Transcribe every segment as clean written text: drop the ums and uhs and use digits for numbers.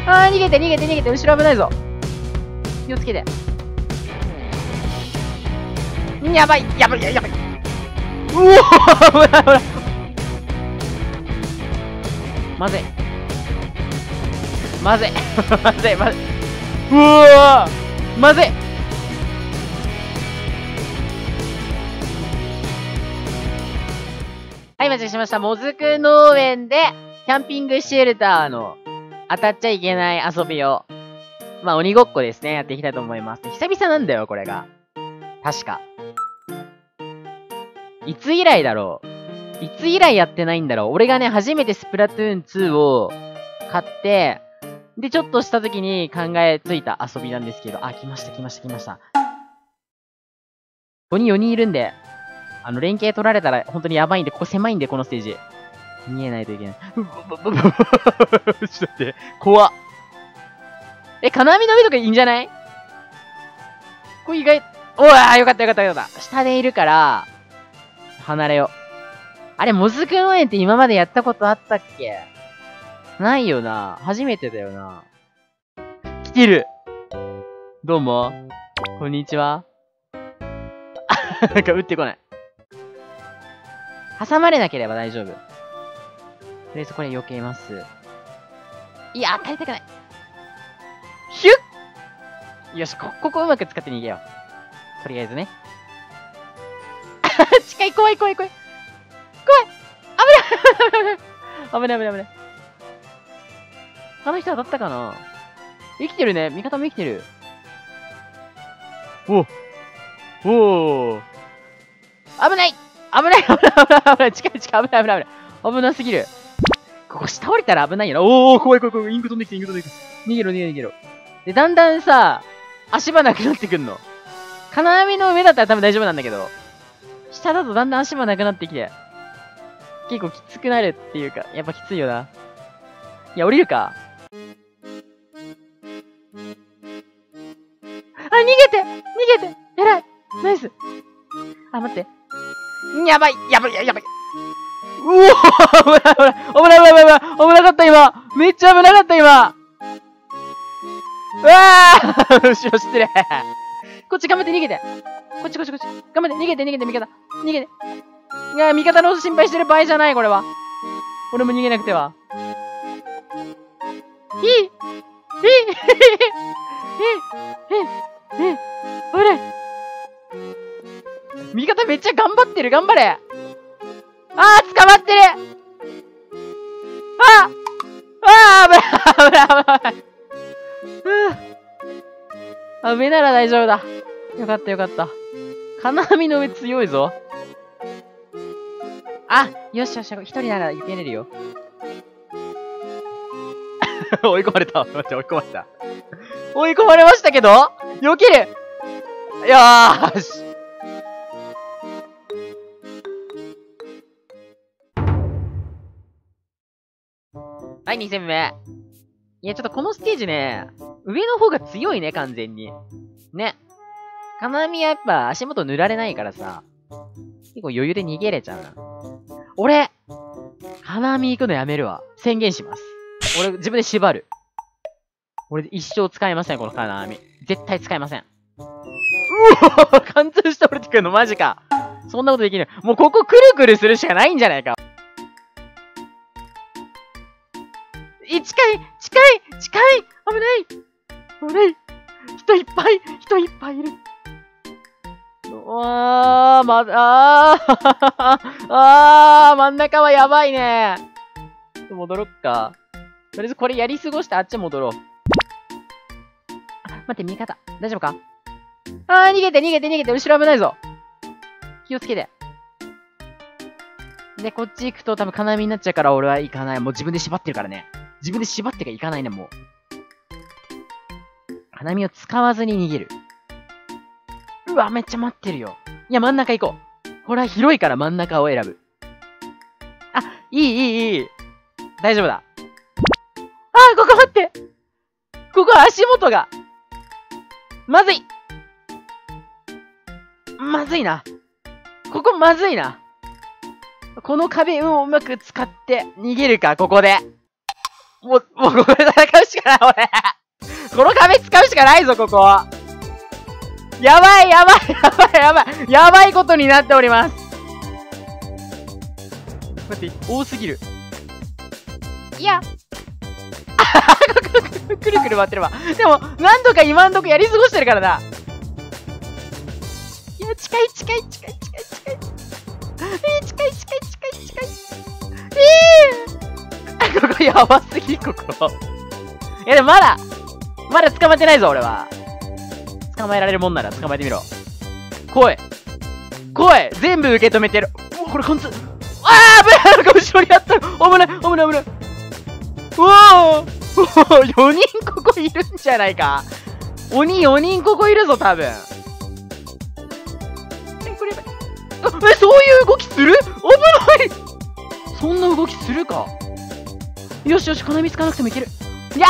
あー、逃げて逃げて逃げて、後ろ危ないぞ。気をつけて。やばいやばいやばい。うおー危ない危ない。まずい。まずい。まずいまずい。うわーまずい。はい、お待ちしました。もずく農園で、キャンピングシェルターの当たっちゃいけない遊びを、まあ、鬼ごっこですね、やっていきたいと思います。久々なんだよ、これが。確か。いつ以来だろう。いつ以来やってないんだろう。俺がね、初めてスプラトゥーン2を買って、で、ちょっとした時に考えついた遊びなんですけど、あ、来ました来ました来ました。ここに4人いるんで、連携取られたら本当にやばいんで、ここ狭いんで、このステージ。見えないといけない。ちょっと待って。怖っ。金網の上とかいいんじゃない？これ意外、おわーよかったよかったよかった。下でいるから、離れよう。あれ、もずく農園って今までやったことあったっけ？ないよな。初めてだよな。来てる。どうも。こんにちは。なんか撃ってこない。挟まれなければ大丈夫。とりあえずこれ避けます。いや、当たりたくない。ヒュッよし、ここうまく使って逃げよう。とりあえずね。近い、怖い怖い怖い。怖い危ない危ない危ない危ない。あの人当たったかな？生きてるね。味方も生きてる。おお危ない危ない危ない危ない危ない近い近い危ない危ない危ない危なすぎる。ここ下降りたら危ないよな。おお怖い怖い怖い。インク飛んできてインク飛んできて。逃げろ逃げろ逃げろ。で、だんだんさ、足場なくなってくんの。金網の上だったら多分大丈夫なんだけど、下だとだんだん足場なくなってきて、結構きつくなるっていうか、やっぱきついよな。いや、降りるか。あ、逃げて逃げて偉いナイス。あ、待って。やばいやばいやばい。うおー危ない危ない危ない危ない危ない危なかった今。めっちゃ危なかった今。うわー後ろ失礼。こっち頑張って逃げて。こっちこっちこっち。頑張って逃げて逃げて味方。逃げて。いや、味方の心配してる場合じゃないこれは。俺も逃げなくては。危ない。味方めっちゃ頑張ってる頑張れ。あー捕まってる。危ない危ない危ない。上なら大丈夫だ。よかったよかった。金網の上強いぞ。あ、よしよし、一人なら避けれるよ。追い込まれた。待って、追い込まれた。追い込まれましたけど避ける。よーし。はい、2戦目。いや、ちょっとこのステージね、上の方が強いね、完全に。ね。金網はやっぱ足元塗られないからさ、結構余裕で逃げれちゃうな。俺、金網行くのやめるわ。宣言します。俺、自分で縛る。俺、一生使えません、この金網。絶対使えません。うお貫通して降りてくるのマジか。そんなことできる。もうここくるくるするしかないんじゃないか。近い近い近い危ない危ない人いっぱい人いっぱいいる。真ん中はやばいね。ちょっと戻ろっか。とりあえずこれやり過ごしてあっち戻ろう。待って、味方。大丈夫か？逃げて逃げて逃げて、後ろ危ないぞ。気をつけて。で、こっち行くと多分金網になっちゃうから俺は行かない。もう自分で縛ってるからね。自分で縛ってから行かないね、もう。金網を使わずに逃げる。うわ、めっちゃ待ってるよ。いや、真ん中行こう。これは広いから真ん中を選ぶ。あ、いい。大丈夫だ。ここ待って。ここ足元が。まずい。まずいな。ここまずいな。この壁をうまく使って逃げるか、ここで。もうここで戦うしかから、俺。この壁使うしかないぞ、ここ。やばい、やばい、やばい、やばい。やばいことになっております。待って、多すぎる。いや。くるくる回ってるわ。でも、何度か今んとこやり過ごしてるからな。いや、近い、近い、近い、近い、近い。近い、近い、近い、近い。ここやばすぎ、ここ。いや、でもまだ捕まってないぞ、俺は。捕まえられるもんなら捕まえてみろ。来い。全部受け止めてる。うわ、これ貫通。あー、危ない。なんか後ろにあった。危ない。うわー4人ここいるんじゃないか。鬼4人ここいるぞ、多分。これ、そういう動きする？危ない。そんな動きするか。よし、この見つかなくてもいける。いや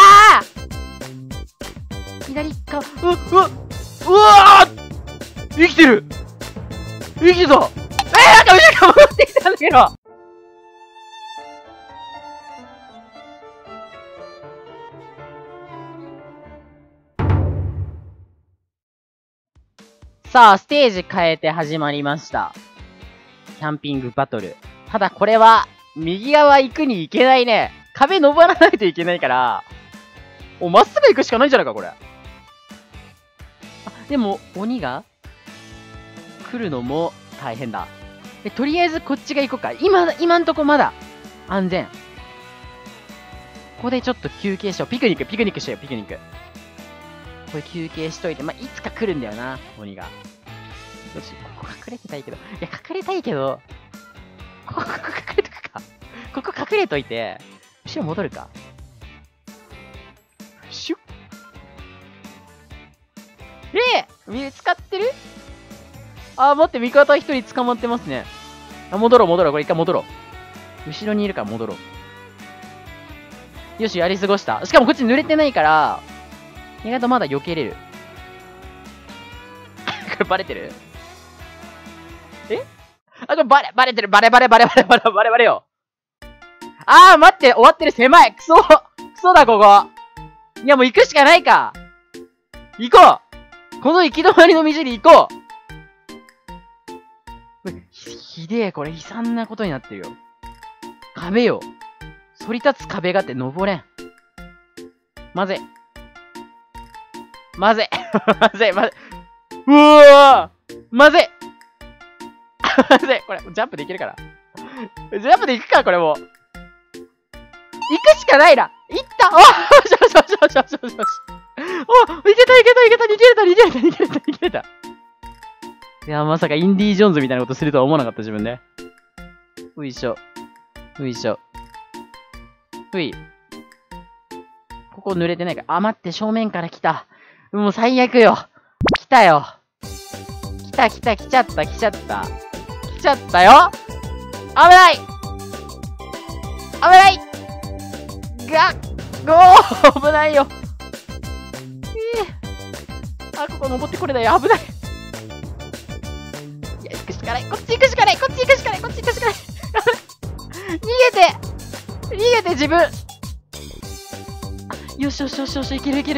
ー左か、うわー生きてる。なんか後ろから戻ってきたんだけど。さあ、ステージ変えて始まりました。キャンピングバトル。ただこれは、右側行くに行けないね。壁登らないといけないから、まっすぐ行くしかないんじゃないか、これ。でも、鬼が来るのも大変だ。とりあえずこっちが行こうか。今んとこまだ安全。ここでちょっと休憩しよう。ピクニックしよう、ピクニック。これ休憩しといて、いつか来るんだよな、鬼が。よし、ここ隠れてたいけど。隠れたいけど、ここ隠れとくか。ここ隠れといて、後ろ戻るか。シュッ。見つかってる？待って、味方一人捕まってますね。戻ろう。これ一回戻ろう。後ろにいるから戻ろう。よし、やり過ごした。しかもこっち濡れてないから、意外とまだ避けれる。これバレてる？これバレてる。バレよ。待って、終わってる。狭い。クソだ、ここ。いや、もう行くしかないか。行こう。この行き止まりの道に行こう。ひでえ、これ悲惨なことになってるよ。壁よ。反り立つ壁があって登れん。まずい。うわーまずいこれ、ジャンプできるから。ジャンプで行くか、これもう。行くしかないな。行ったよし。いけた。いや、まさかインディ・ージョーンズみたいなことするとは思わなかった、自分で。ういしょ。ここ濡れてないから。待って、正面から来た。もう最悪よ。来たよ。来ちゃったよ。危ない危ないよ。ここ登ってこれだよ。危ない。いや、行くしかない。こっち行くしかない。逃げて、自分。よし。いける。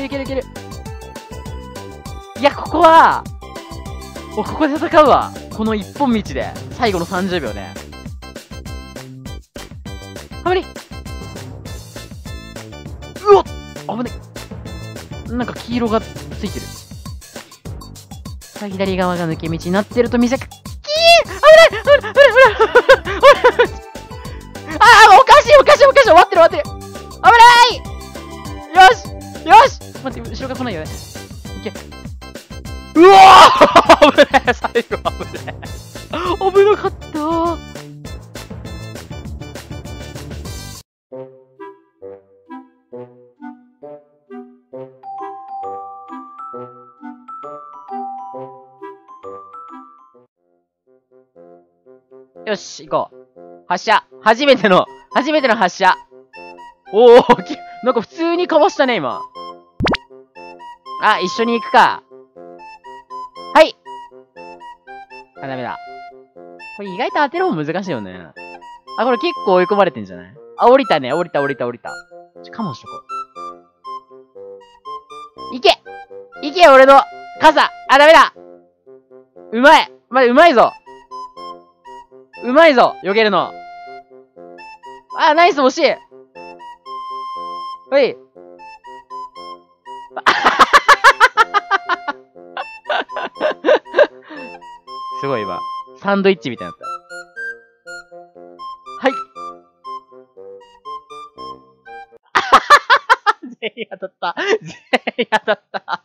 いや、ここは、ここで戦うわ。この一本道で。最後の30秒ね。危ね。危ね。なんか黄色がついてる。左側が抜け道になってると見せか、危ないおかしい終わってる危ないよし待って、後ろが来ないよね。いけ。うわー危ない最後危なかったよし、行こう。発射。初めての発射。なんか普通にかわしたね、今。一緒に行くか。はい。ダメだ。これ意外と当てる方難しいよね。これ結構追い込まれてんじゃない？降りたね。降りた。かもしとこいけいけ俺の傘あ、ダメだうまいうまいぞうまいぞ避けるの。あ、ナイス惜しいほいすごい今。サンドイッチみたいになった。はい。全員当たった。全員当たった。